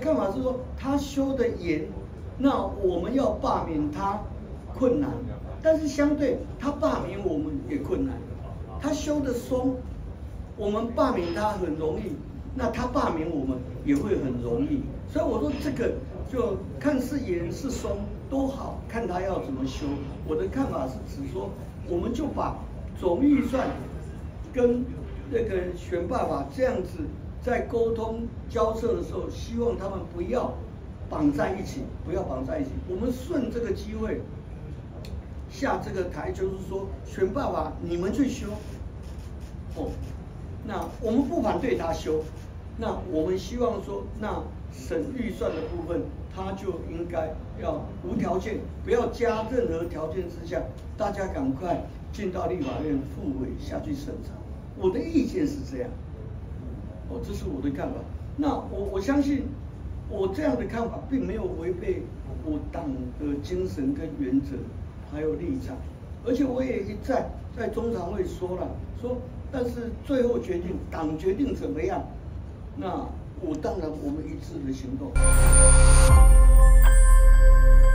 看法是说，他修的严，那我们要罢免他困难，但是相对他罢免我们也困难。他修的松，我们罢免他很容易，那他罢免我们也会很容易。所以我说这个就看是严是松都好，看他要怎么修。我的看法是指说，我们就把总预算跟那个选罢法这样子在沟通交涉的时候，希望他们不要绑在一起，不要绑在一起。我们顺这个机会下这个台，就是说选罢法你们去修，哦，那我们不反对他修，那我们希望说，那审预算的部分，他就应该要无条件，不要加任何条件之下，大家赶快进到立法院复委下去审查。我的意见是这样，哦，这是我的看法。那我相信，我这样的看法并没有违背我党的精神跟原则，还有立场，而且我也一再在中常会说了，说但是最后决定党决定怎么样，那我当然我们一致的行动。